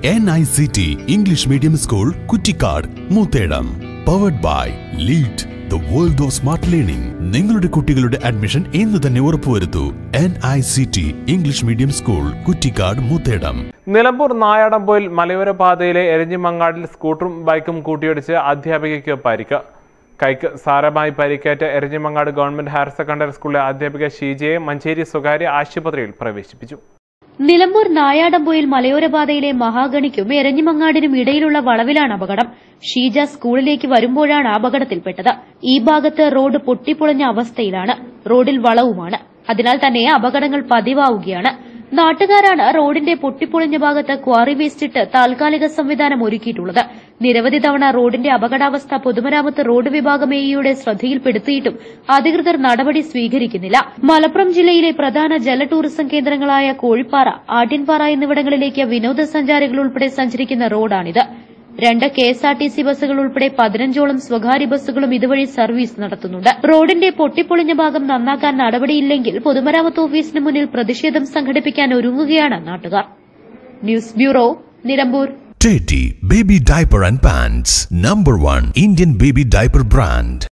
NICT English Medium School, Kuttikad, Muthedam. Powered by LEAD, the world of smart learning. നിങ്ങളുടെ കുട്ടികളുടെ admission ഇന്ന് തന്നെ ഉറപ്പുവരുത്തൂ. NICT English Medium School, Kuttikad, Muthedam. Nilambur നായാടംപോയിൽ മലയോര പാതയിലെ എരഞ്ഞിമങ്ങാടിൽ സ്കൂട്ടറും ബൈക്കും കൂട്ടിയിടിച്ച് അധ്യാപികയ്ക്ക് പരിക്ക്. കൈക്ക് സാരമായി പരിക്കേറ്റ എരഞ്ഞിമങ്ങാട് ഗവൺമെന്റ് ഹയർ സെക്കൻഡറി സ്കൂളിലെ അധ്യാപിക ഷീജയെ മഞ്ചേരി സ്വകാര്യ ആശുപത്രിയിൽ പ്രവേശിപ്പിച്ചു. നിലമ്പൂർ നായാടംപോയിൽ മലയോര പാതയിലെ മഹാഗണിക്കും എരഞ്ഞിമങ്ങാടിനും ഇടയിലുള്ള വളവിലാണ് അപകടം. ഷീജ സ്കൂളിലേക്ക് വരുമ്പോഴാണ് അപകടത്തിൽപ്പെട്ടത്. ഈ ഭാഗത്ത് റോഡ് പൊട്ടിപ്പൊളിഞ്ഞ അവസ്ഥയിലാണ്. റോഡിൽ വളവുമാണ്. അതിനാൽ തന്നെ അപകടങ്ങൾ പതിവാവുകയാണ്. നാട്ടുകാരാണ് റോഡിന്റെ പൊട്ടിപ്പൊളിഞ്ഞ ഭാഗത്ത് ക്വാറി വേസ്റ്റ് ഇട്ട് താൽക്കാലിക സംവിധാനം ഒരുക്കിയിട്ടുള്ളത്. നിരവധി തവണ റോഡിന്റെ അപകടാവസ്ഥ പൊതുമരാമത്ത് റോഡ് വിഭാഗം എയുടെ ശ്രദ്ധയിൽപ്പെടുത്തിയിട്ടും അധികൃതർ നടപടി സ്വീകരിക്കുന്നില്ല. മലപ്പുറം ജില്ലയിലെ പ്രധാന ജല ടൂറിസം കേന്ദ്രങ്ങളായ കോഴിപ്പാറ, ആട്യൻപാറ എന്നിവിടങ്ങളിലേക്ക് വിനോദസഞ്ചാരികൾ ഉൾപ്പെടെ സഞ്ചരിക്കുന്ന റോഡാണിത്. 2 KSRTC ബസ്സുകൾ ഉൾപ്പെടെ 15ഓളം സ്വകാര്യ ബസ്സുകളും ഇതുവഴി സർവീസ് നടത്തുന്നുണ്ട്. റോഡിന്റെ പൊട്ടിപ്പൊളിഞ്ഞ ഭാഗം നന്നാക്കാൻ നടപടിയില്ലെങ്കിൽ പൊതുമരാമത്ത് ഓഫീസിന് മുന്നിൽ പ്രതിഷേധം സംഘടിപ്പിക്കാൻ ഒരുങ്ങുകയാണ് നാട്ടുകാർ. News bureau, Nilambur. Teddy Baby Diaper and Pants, #1 Indian baby diaper brand.